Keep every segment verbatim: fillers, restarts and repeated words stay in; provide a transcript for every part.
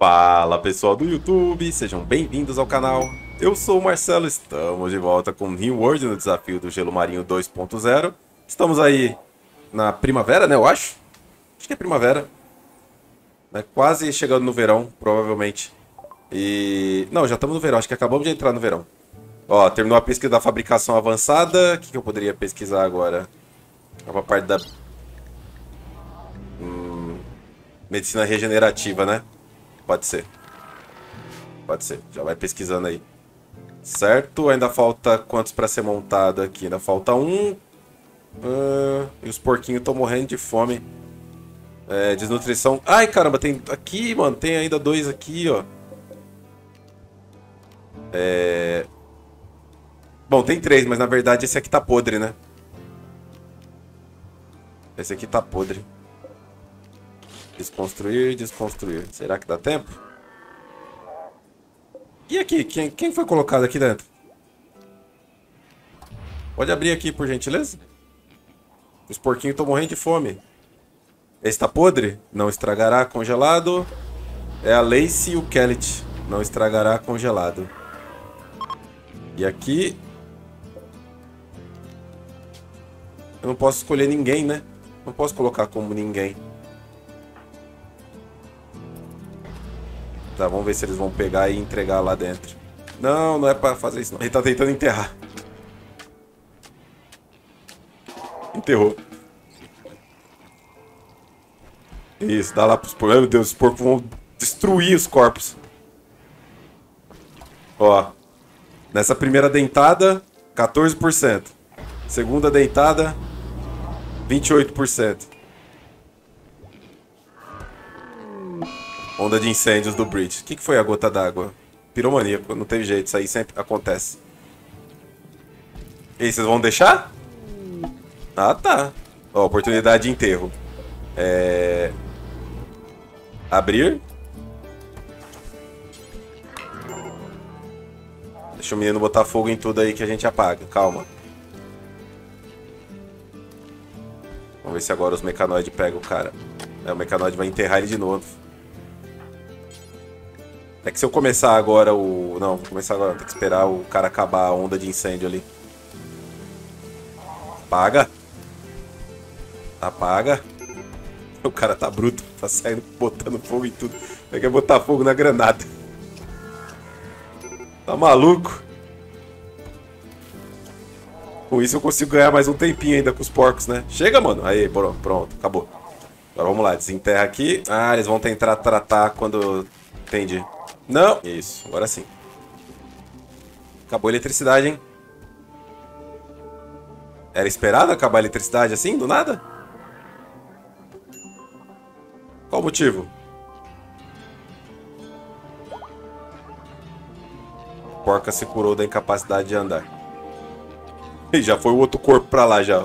Fala pessoal do YouTube, sejam bem-vindos ao canal. Eu sou o Marcelo, estamos de volta com New World no desafio do Gelo Marinho dois ponto zero. Estamos aí na primavera, né, eu acho? Acho que é primavera. Né? Quase chegando no verão, provavelmente. E... não, já estamos no verão, acho que acabamos de entrar no verão. Ó, terminou a pesquisa da fabricação avançada. O que, que eu poderia pesquisar agora? Uma parte da... Hum... medicina regenerativa, né? Pode ser. Pode ser. Já vai pesquisando aí. Certo. Ainda falta quantos para ser montado aqui? Ainda falta um. Uh, e os porquinhos estão morrendo de fome. É, desnutrição. Ai, caramba. Tem aqui, mano. Tem ainda dois aqui, ó. É... Bom, tem três, mas na verdade esse aqui tá podre, né? Esse aqui tá podre. Desconstruir, desconstruir. Será que dá tempo? E aqui? Quem, quem foi colocado aqui dentro? Pode abrir aqui, por gentileza? Os porquinhos estão morrendo de fome. Esse tá podre? Não estragará congelado. É a Lacey e o Kellet. Não estragará congelado. E aqui... eu não posso escolher ninguém, né? Não posso colocar como ninguém. Tá, vamos ver se eles vão pegar e entregar lá dentro. Não, não é pra fazer isso não. Ele tá tentando enterrar. Enterrou. Isso, dá lá pros porcos. Meu Deus, os porcos vão destruir os corpos. Ó. Nessa primeira dentada, quatorze por cento. Segunda dentada, vinte e oito por cento. Onda de incêndios do Bridge. O que, que foi a gota d'água? Piromaníaco, não teve jeito, isso aí sempre acontece. E aí, vocês vão deixar? Ah, tá. Ó, oportunidade de enterro. É... abrir. Deixa o menino botar fogo em tudo aí que a gente apaga. Calma. Vamos ver se agora os mecanoides pegam o cara. É, o mecanoide vai enterrar ele de novo. É que se eu começar agora o... não, vou começar agora. Tem que esperar o cara acabar a onda de incêndio ali. Apaga. Apaga. O cara tá bruto. Tá saindo botando fogo em tudo. Ele quer botar fogo na granada. Tá maluco? Com isso eu consigo ganhar mais um tempinho ainda com os porcos, né? Chega, mano. Aí, pronto, pronto. Acabou. Agora vamos lá. Desenterra aqui. Ah, eles vão tentar tratar quando... entendi. Não. Isso, agora sim. Acabou a eletricidade, hein? Era esperado acabar a eletricidade assim, do nada? Qual o motivo? Porca se curou da incapacidade de andar. E já foi o outro corpo pra lá, já.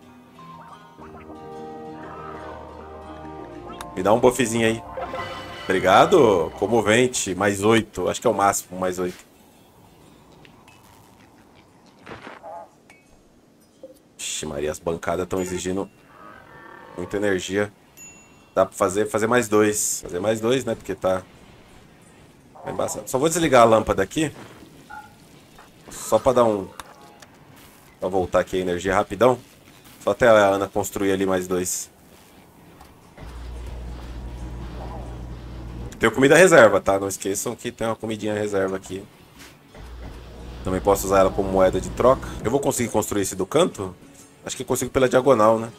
Me dá um buffzinho aí. Obrigado. Comovente. Mais oito. Acho que é o máximo, mais oito. Ixi, Maria, as bancadas estão exigindo muita energia. Dá pra fazer, fazer mais dois. Fazer mais dois, né? Porque tá... tá embaçado. Só vou desligar a lâmpada aqui. Só pra dar um... pra voltar aqui a energia rapidão. Só até a Ana construir ali mais dois. Tem comida reserva, tá? Não esqueçam que tem uma comidinha reserva aqui. Também posso usar ela como moeda de troca. Eu vou conseguir construir esse do canto? Acho que consigo pela diagonal, né?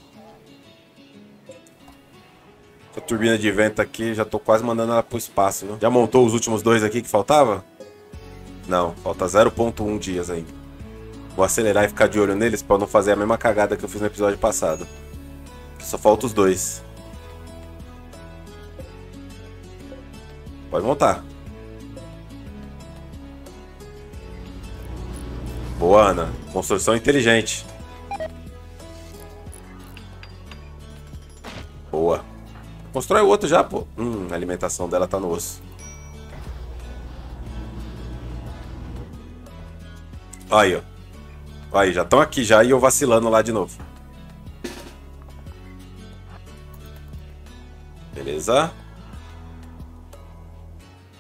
A turbina de vento aqui, já tô quase mandando ela pro espaço, viu? Já montou os últimos dois aqui que faltava? Não, falta zero ponto um dias ainda. Vou acelerar e ficar de olho neles pra não fazer a mesma cagada que eu fiz no episódio passado. Só falta os dois. Pode montar. Boa, Ana. Construção inteligente. Boa. Constrói o outro já, pô. Hum, a alimentação dela tá no osso. Aí, ó. Aí, já estão aqui já e eu vacilando lá de novo. Beleza.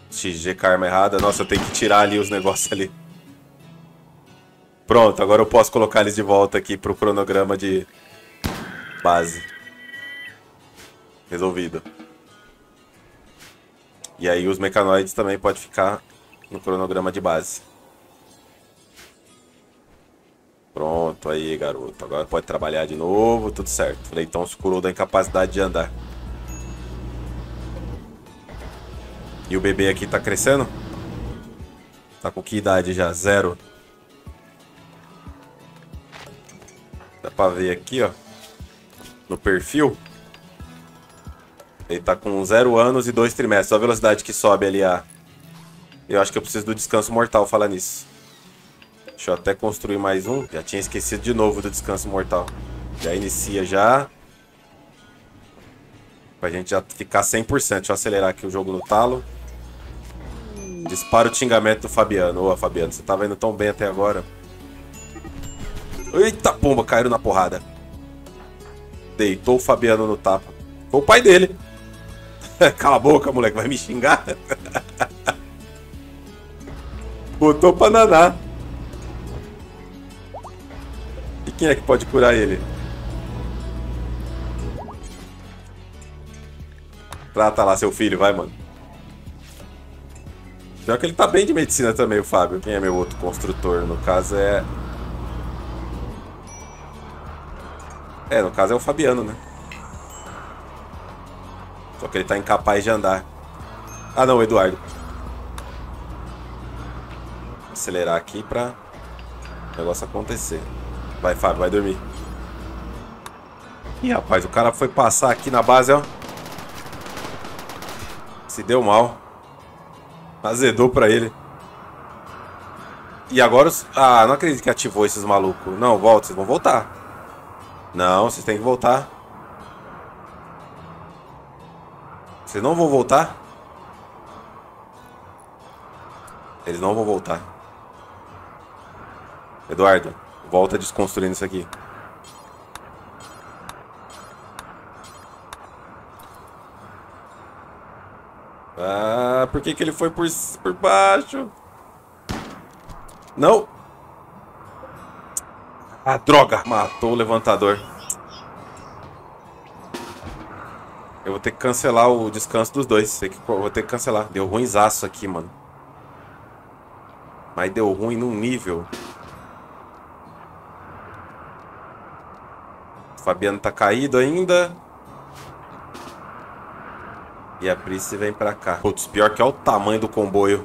X G com a arma errada. Nossa, eu tenho que tirar ali os negócios ali. Pronto, agora eu posso colocar eles de volta aqui pro cronograma de base. Resolvido. E aí os mecanoides também podem ficar no cronograma de base. Pronto, aí garoto. Agora pode trabalhar de novo, tudo certo. O Leitão se curou da incapacidade de andar. E o bebê aqui tá crescendo? Tá com que idade já? Zero. Dá pra ver aqui, ó. No perfil. Ele tá com zero anos e dois trimestres. Olha a velocidade que sobe ali a... Eu acho que eu preciso do descanso mortal falar nisso. Deixa eu até construir mais um. Já tinha esquecido de novo do descanso mortal. Já inicia já. Pra gente já ficar cem por cento. Deixa eu acelerar aqui o jogo no talo. Dispara o xingamento do Fabiano. Ô, Fabiano, você tava indo tão bem até agora. Eita pomba, caíram na porrada. Deitou o Fabiano no tapa. Foi o pai dele. Cala a boca, moleque, vai me xingar. Botou pra naná. E quem é que pode curar ele? Trata lá seu filho, vai, mano. Pior que ele tá bem de medicina também, o Fábio. Quem é meu outro construtor? No caso é... É, no caso é o Fabiano, né? Só que ele tá incapaz de andar. Ah, não, o Eduardo. Vou acelerar aqui pra o negócio acontecer. Vai, Fábio, vai dormir. Ih, rapaz, o cara foi passar aqui na base, ó. Se deu mal. Azedou pra ele. E agora os... Ah, não acredito que ativou esses malucos. Não, volta, vocês vão voltar. Não, vocês têm que voltar. Vocês não vão voltar? Eles não vão voltar. Eduardo, volta desconstruindo isso aqui. Ah, por que que ele foi por, por baixo? Não. Ah, droga. Matou o levantador. Eu vou ter que cancelar o descanso dos dois. Vou ter que cancelar. Deu ruinzaço aqui, mano. Mas deu ruim num nível. O Fabiano tá caído ainda. E a Prisci vem pra cá. Putz, pior que olha o tamanho do comboio.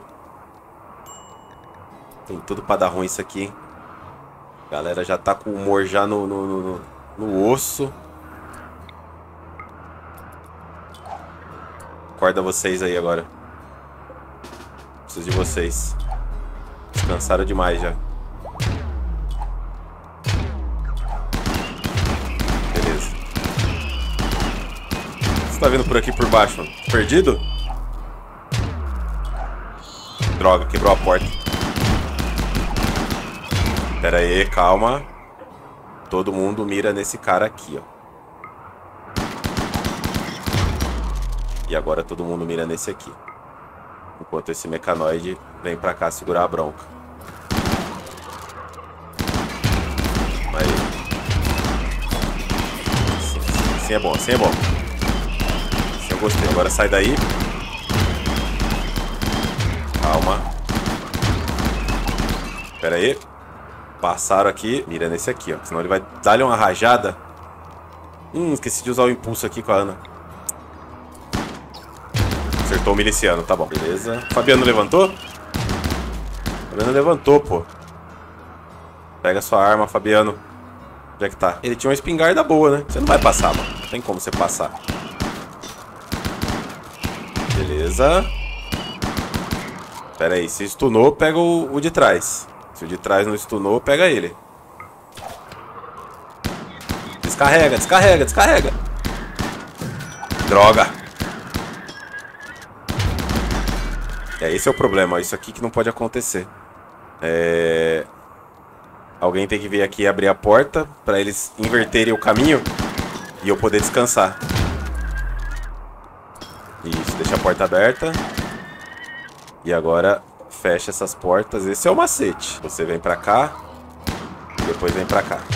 Tem tudo pra dar ruim isso aqui, hein? A galera já tá com o humor já no, no, no, no osso. Acorda vocês aí agora. Preciso de vocês. Descansaram demais já. Beleza. Você tá vindo por aqui por baixo, mano? Perdido? Droga, quebrou a porta. Pera aí, calma. Todo mundo mira nesse cara aqui, ó. E agora todo mundo mira nesse aqui. Enquanto esse mecanoide vem pra cá segurar a bronca. Aí. Assim, assim, assim é bom, assim é bom. Assim eu gostei. Agora sai daí. Calma. Pera aí. Passaram aqui. Mira nesse aqui, ó. Senão ele vai dar-lhe uma rajada. Hum, esqueci de usar o impulso aqui com a Ana. Acertou o miliciano, tá bom, beleza. Fabiano levantou? Fabiano levantou, pô. Pega sua arma, Fabiano. Onde é que tá? Ele tinha uma espingarda boa, né? Você não vai passar, mano. Não tem como você passar. Beleza. Pera aí, se stunou, pega o, o de trás. Se o de trás não stunou, pega ele. Descarrega, descarrega, descarrega. Droga. É, esse é o problema, isso aqui que não pode acontecer. É... Alguém tem que vir aqui e abrir a porta pra eles inverterem o caminho e eu poder descansar. Isso, deixa a porta aberta. E agora fecha essas portas. Esse é o macete. Você vem pra cá. Depois vem pra cá.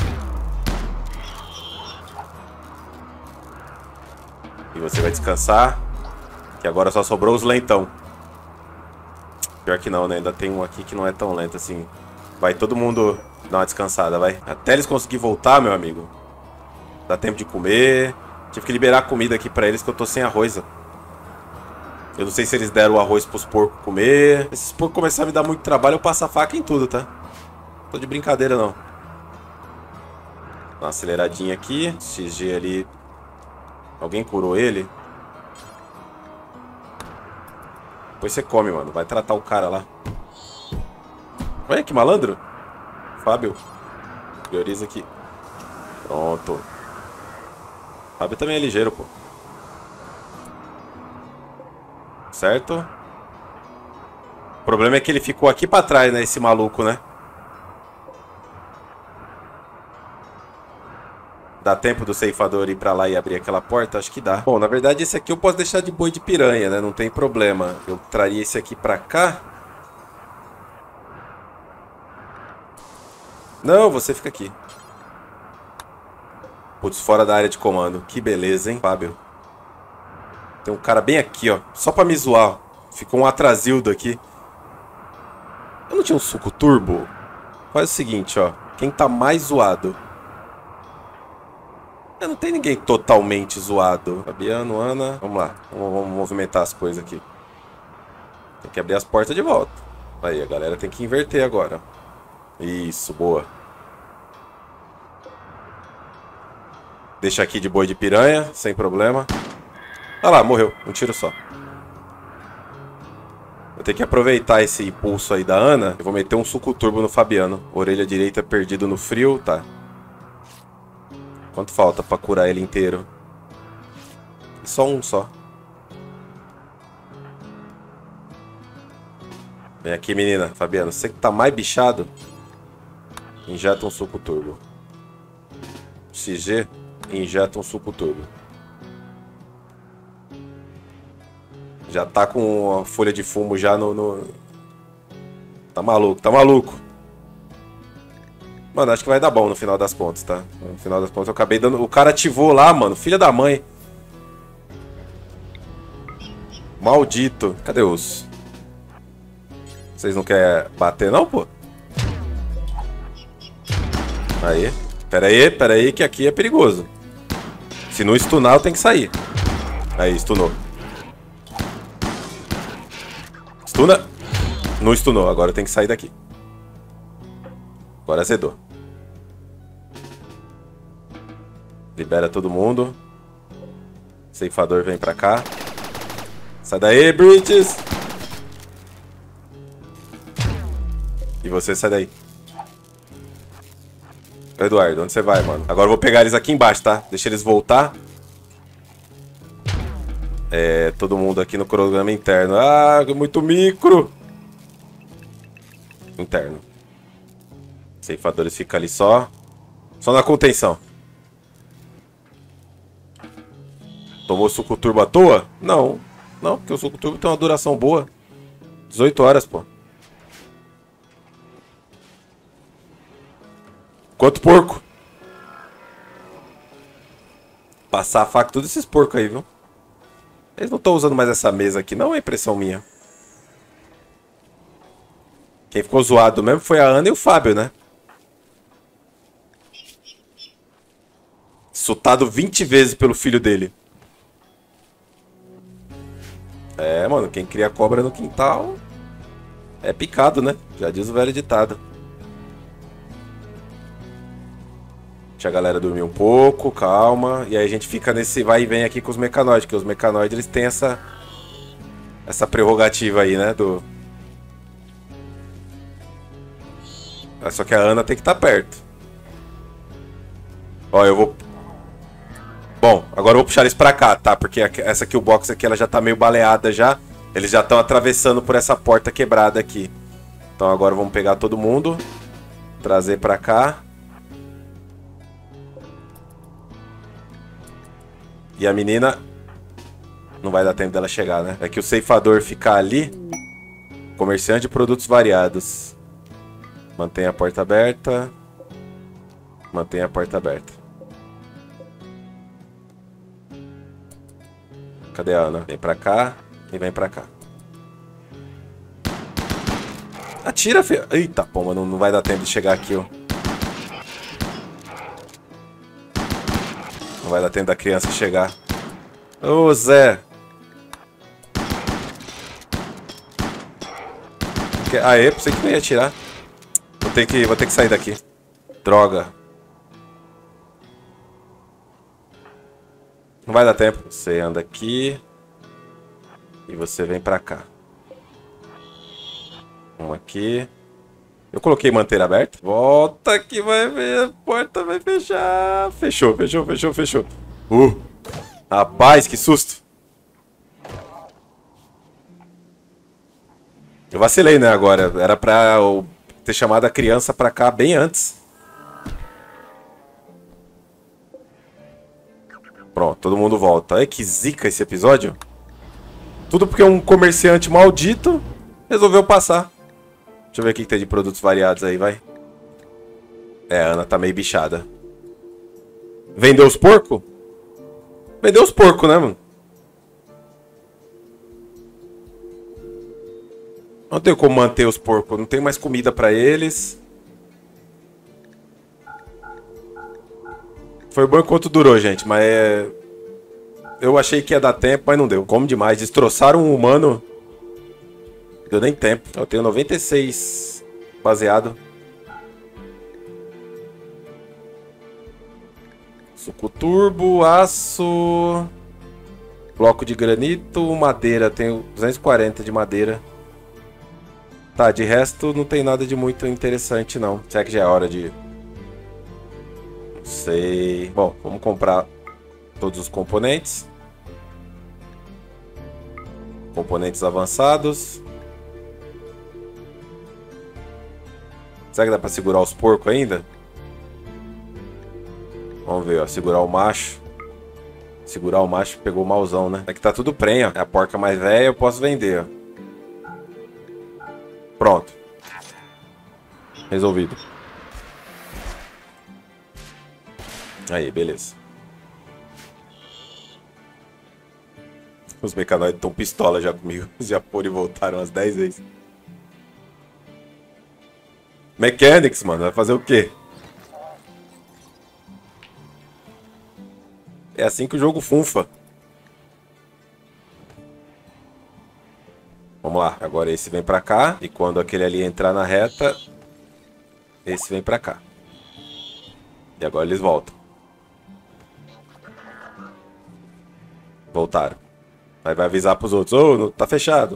E você vai descansar. Que agora só sobrou os lentão. Pior que não, né? Ainda tem um aqui que não é tão lento assim. Vai todo mundo dar uma descansada, vai. Até eles conseguirem voltar, meu amigo. Dá tempo de comer. Tive que liberar comida aqui pra eles que eu tô sem arroz. Ó. Eu não sei se eles deram o arroz pros porcos comer. Se esses porcos começarem a me dar muito trabalho, eu passo a faca em tudo, tá? Tô de brincadeira, não. Dá uma aceleradinha aqui. X G ali. Alguém curou ele? Depois você come, mano. Vai tratar o cara lá. Olha que malandro. Fábio. Prioriza aqui. Pronto. Fábio também é ligeiro, pô. Certo? O problema é que ele ficou aqui pra trás, né? Esse maluco, né? Dá tempo do ceifador ir pra lá e abrir aquela porta? Acho que dá. Bom, na verdade esse aqui eu posso deixar de boi de piranha, né? Não tem problema. Eu traria esse aqui pra cá. Não, você fica aqui. Putz, fora da área de comando. Que beleza, hein, Fábio? Tem um cara bem aqui, ó. Só pra me zoar. Ficou um atrasildo aqui. Eu não tinha um suco turbo? Faz o seguinte, ó. Quem tá mais zoado? É, não tem ninguém totalmente zoado. Fabiano, Ana. Vamos lá. Vamos, vamos movimentar as coisas aqui. Tem que abrir as portas de volta. Aí, a galera tem que inverter agora. Isso, boa. Deixa aqui de boi de piranha, sem problema. Ah lá, morreu. Um tiro só. Vou ter que aproveitar esse impulso aí da Ana. Eu vou meter um suco turbo no Fabiano. Orelha direita perdido no frio, tá. Quanto falta pra curar ele inteiro? Só um só. Vem aqui, menina. Fabiano, você que tá mais bichado, injeta um suco turbo. X G, injeta um suco turbo. Já tá com a folha de fumo já no, no... Tá maluco, tá maluco. Mano, acho que vai dar bom no final das contas, tá? No final das contas eu acabei dando... O cara ativou lá, mano. Filha da mãe. Maldito. Cadê os... Vocês não querem bater não, pô? Aí. Pera aí, pera aí, que aqui é perigoso. Se não stunar, eu tenho que sair. Aí, stunou. Stuna. Não stunou, agora eu tenho que sair daqui. Agora azedou. Libera todo mundo. Ceifador vem pra cá. Sai daí, Bridges. E você sai daí. Eduardo, onde você vai, mano? Agora eu vou pegar eles aqui embaixo, tá? Deixa eles voltar. É, todo mundo aqui no cronograma interno. Ah, muito micro. Interno. Ceifadores fica ali só. Só na contenção. Tomou suco turbo à toa? Não. Não, porque o suco turbo tem uma duração boa. dezoito horas, pô. Quanto porco? Passar a faca todos esses porcos aí, viu? Eles não estão usando mais essa mesa aqui, não é impressão minha. Quem ficou zoado mesmo foi a Ana e o Fábio, né? Sutado vinte vezes pelo filho dele. É, mano, quem cria cobra no quintal é picado, né? Já diz o velho ditado. Deixa a galera dormir um pouco, calma. E aí a gente fica nesse vai e vem aqui com os mecanoides, porque os mecanoides eles têm essa essa prerrogativa aí, né, do... Só que a Ana tem que estar perto. Ó, eu vou... Bom, agora eu vou puxar eles pra cá, tá? Porque essa aqui, o box aqui, ela já tá meio baleada já. Eles já estão atravessando por essa porta quebrada aqui. Então agora vamos pegar todo mundo. Trazer pra cá. E a menina... Não vai dar tempo dela chegar, né? É que o ceifador ficar ali... Comerciante de produtos variados. Mantenha a porta aberta. Mantenha a porta aberta. Cadê a Ana? Vem pra cá e vem pra cá. Atira, filho. Eita, pô, não, não vai dar tempo de chegar aqui, ó. Não vai dar tempo da criança chegar. Ô, Zé. Aê, pensei que não ia atirar. Vou ter que, vou ter que sair daqui. Droga. Não vai dar tempo. Você anda aqui. E você vem pra cá. Um aqui. Eu coloquei manter aberto. Volta que vai ver. A porta vai fechar. Fechou, fechou, fechou, fechou. Uh. Rapaz, que susto. Eu vacilei, né, agora. Era pra eu ter chamado a criança pra cá bem antes. Pronto, todo mundo volta. Olha que zica esse episódio. Tudo porque um comerciante maldito resolveu passar. Deixa eu ver o que tem de produtos variados aí, vai. É, a Ana tá meio bichada. Vendeu os porcos? Vendeu os porcos, né, mano? Não tem como manter os porcos. Não tem mais comida pra eles. Foi bom enquanto durou, gente. Mas é... Eu achei que ia dar tempo, mas não deu. Como demais. Destroçaram um humano. Deu nem tempo. Eu tenho noventa e seis baseado. Suco turbo, aço... Bloco de granito, madeira. Tenho duzentos e quarenta de madeira. Tá, de resto não tem nada de muito interessante não. Será que já é hora de... Não sei... Bom, vamos comprar todos os componentes. Componentes avançados. Será que dá pra segurar os porcos ainda? Vamos ver, ó. Segurar o macho. Segurar o macho pegou malzão, né? É que tá tudo prenha. É a porca mais velha, eu posso vender, ó. Pronto. Resolvido. Aí, beleza. Os mecanoides estão pistola já comigo. Já foram e voltaram umas dez vezes. Mechanics, mano. Vai fazer o quê? É assim que o jogo funfa. Vamos lá, agora esse vem pra cá. E quando aquele ali entrar na reta, esse vem pra cá. E agora eles voltam. Voltaram. Aí vai avisar pros outros. Ô, oh, tá fechado.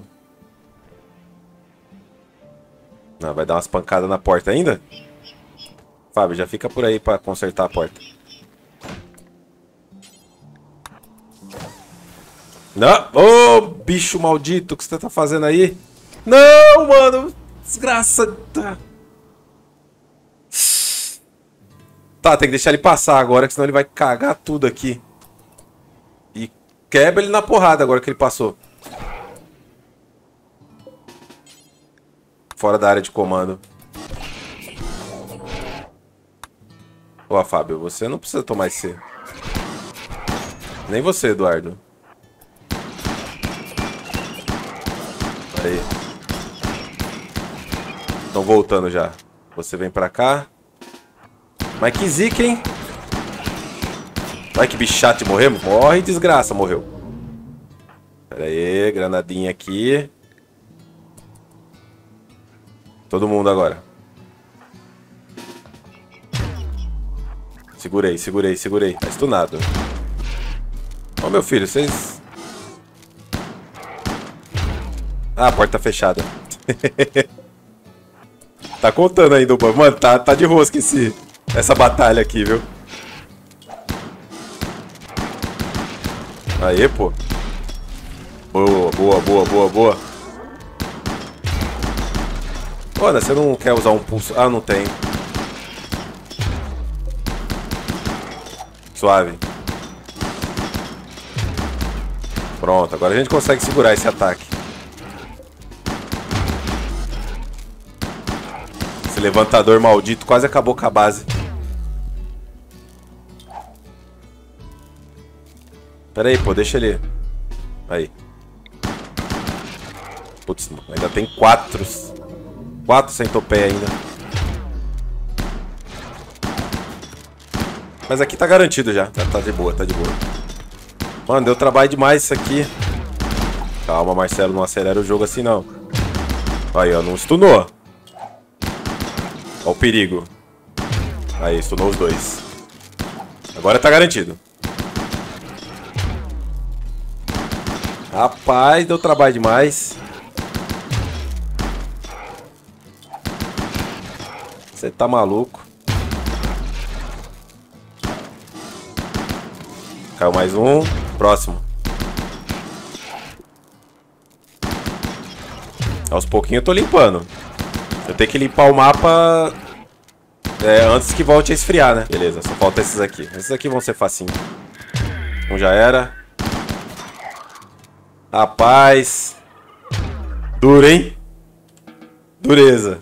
Não, vai dar umas pancadas na porta ainda? Fábio, já fica por aí pra consertar a porta. Não! Ô, oh, bicho maldito, o que você tá fazendo aí? Não, mano! Desgraça! Tá, tem que deixar ele passar agora, que senão ele vai cagar tudo aqui. E quebra ele na porrada agora que ele passou. Fora da área de comando. Ó, Fábio, você não precisa tomar esse... Nem você, Eduardo. Aí. Estão voltando já. Você vem pra cá. Mas que zica, hein? Vai que bicho chato de morrer. Morre, desgraça, morreu. Pera aí, granadinha aqui. Todo mundo agora. Segurei, segurei, segurei. Tá stunado. Ó, meu filho, vocês... Ah, a porta tá fechada. Tá contando ainda, mano, tá, tá de rosca esse, essa batalha aqui, viu? Aê, pô. Boa, boa, boa, boa, boa. Olha, você não quer usar um pulso... Ah, não tem. Suave. Pronto, agora a gente consegue segurar esse ataque. levantador maldito quase acabou com a base. Pera aí, pô, deixa ele. Aí. Putz, ainda tem quatro. Quatro centopeia ainda. Mas aqui tá garantido já. Tá, tá de boa, tá de boa. Mano, deu trabalho demais isso aqui. Calma, Marcelo, não acelera o jogo assim não. Aí, ó, não stunou. Ó o perigo. Aí, stunou os dois. Agora tá garantido. Rapaz, deu trabalho demais. Você tá maluco. Caiu mais um. Próximo. Aos pouquinhos eu tô limpando. Eu tenho que limpar o mapa é, antes que volte a esfriar, né? Beleza, só falta esses aqui. Esses aqui vão ser facinho. Um já era. Rapaz. Duro, hein? Dureza.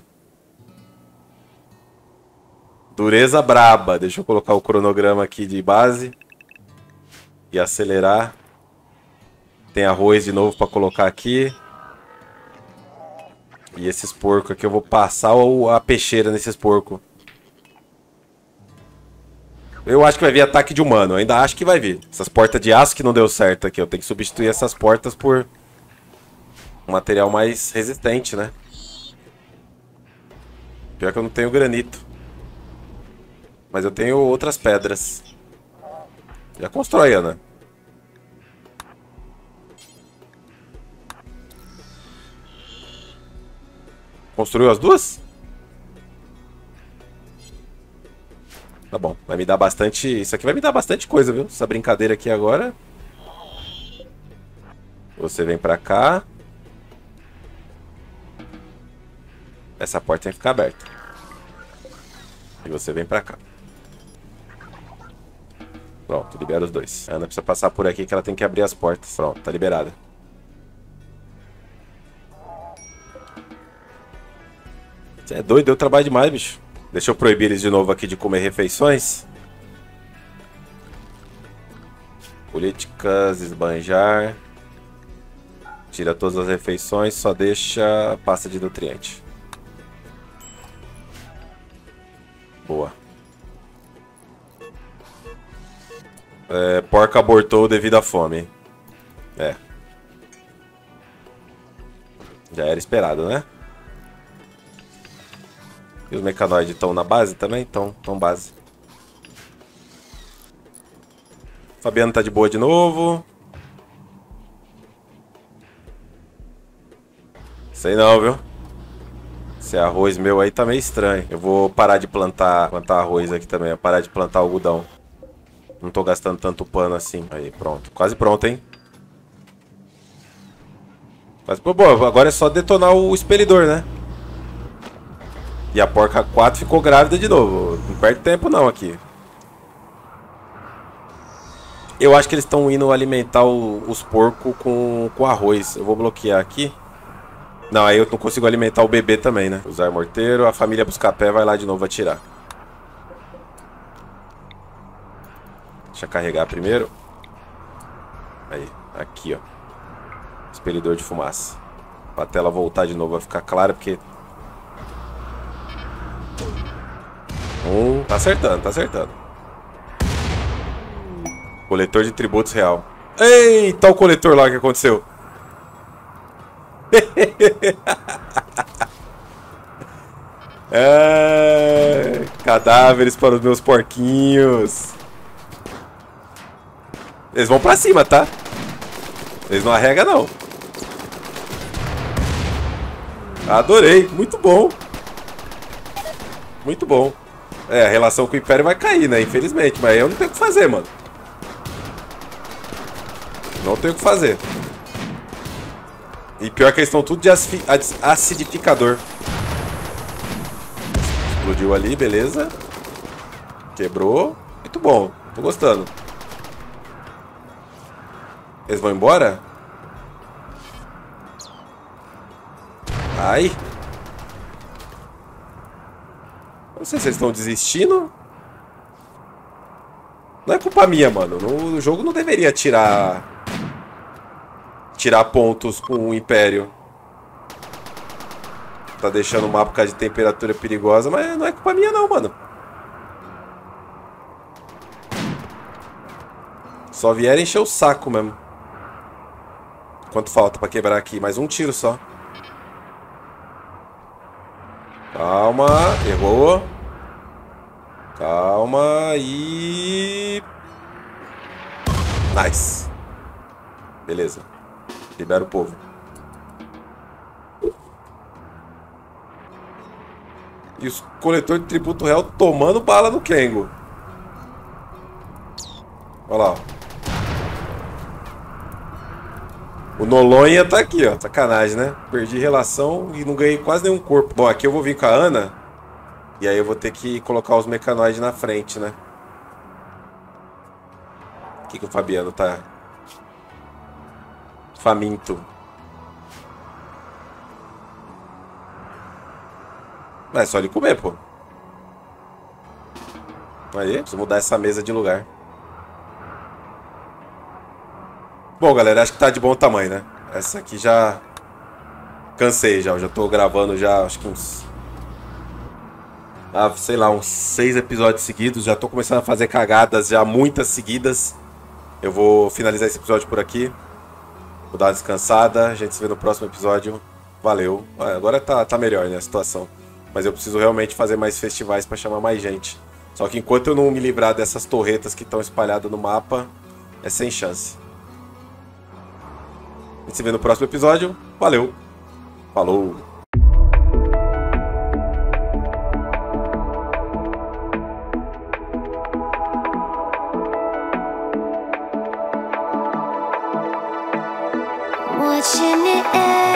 Dureza braba. Deixa eu colocar o cronograma aqui de base. E acelerar. Tem arroz de novo pra colocar aqui. E esses porcos aqui eu vou passar a peixeira nesses porcos. Eu acho que vai vir ataque de humano. Eu ainda acho que vai vir. Essas portas de aço que não deu certo aqui. Eu tenho que substituir essas portas por um material mais resistente, né? Pior que eu não tenho granito. Mas eu tenho outras pedras. Já constrói, Ana. Construiu as duas? Tá bom, vai me dar bastante... Isso aqui vai me dar bastante coisa, viu? Essa brincadeira aqui agora. Você vem pra cá. Essa porta tem que ficar aberta. E você vem pra cá. Pronto, libera os dois. A Ana precisa passar por aqui que ela tem que abrir as portas. Pronto, tá liberada. Você é doido, deu trabalho demais, bicho. Deixa eu proibir eles de novo aqui de comer refeições. Políticas, esbanjar. Tira todas as refeições, só deixa a pasta de nutriente. Boa. É, porca abortou devido à fome. É. Já era esperado, né? E os mecanoides estão na base também? Estão, estão base. Fabiano tá de boa de novo. Sei não, viu? Esse arroz meu aí tá meio estranho. Eu vou parar de plantar, plantar arroz aqui também. Vou parar de plantar algodão. Não tô gastando tanto pano assim. Aí, pronto. Quase pronto, hein? Quase... Pô, agora é só detonar o expelidor, né? E a porca quatro ficou grávida de novo. Não perde tempo não aqui. Eu acho que eles estão indo alimentar o, os porcos com, com arroz. Eu vou bloquear aqui. Não, aí eu não consigo alimentar o bebê também, né? Usar morteiro. A família Buscapé vai lá de novo atirar. Deixa eu carregar primeiro. Aí, aqui, ó. Expelidor de fumaça. Pra tela voltar de novo vai ficar clara, porque... Um, tá acertando, tá acertando. Coletor de tributos real. Eita, o coletor lá que aconteceu. É, cadáveres para os meus porquinhos. Eles vão pra cima, tá? Eles não arregam, não. Adorei, muito bom. Muito bom. É, a relação com o Império vai cair, né? Infelizmente, mas eu não tenho o que fazer, mano. Não tenho o que fazer. E pior que eles estão tudo de acidificador. Explodiu ali, beleza. Quebrou. Muito bom, tô gostando. Eles vão embora? Ai. sei se eles estão desistindo. Não é culpa minha, mano. No jogo não deveria tirar... Tirar pontos com o Império. Tá deixando o mapa por causa de temperatura perigosa, mas não é culpa minha não, mano. Só vieram encher o saco mesmo. Quanto falta pra quebrar aqui? Mais um tiro só. Calma, errou. Calma e... Nice. Beleza. Libera o povo. E os coletores de tributo real tomando bala no Kengo. Olha lá, ó. O Nolonha tá aqui, ó. Sacanagem, né? Perdi relação e não ganhei quase nenhum corpo. Bom, aqui eu vou vir com a Ana. E aí eu vou ter que colocar os mecanoides na frente, né? Aqui que o Fabiano tá... faminto. Mas é só ele comer, pô. Aí, preciso mudar essa mesa de lugar. Bom, galera, acho que tá de bom tamanho, né? Essa aqui já... Cansei já, eu já tô gravando já, acho que uns... Ah, sei lá, uns seis episódios seguidos. Já tô começando a fazer cagadas, já muitas seguidas. Eu vou finalizar esse episódio por aqui. Vou dar uma descansada, a gente se vê no próximo episódio. Valeu. Ah, agora tá, tá melhor, né, a situação. Mas eu preciso realmente fazer mais festivais pra chamar mais gente. Só que enquanto eu não me livrar dessas torretas que estão espalhadas no mapa, é sem chance. A gente se vê no próximo episódio. Valeu. Falou. Watching it end.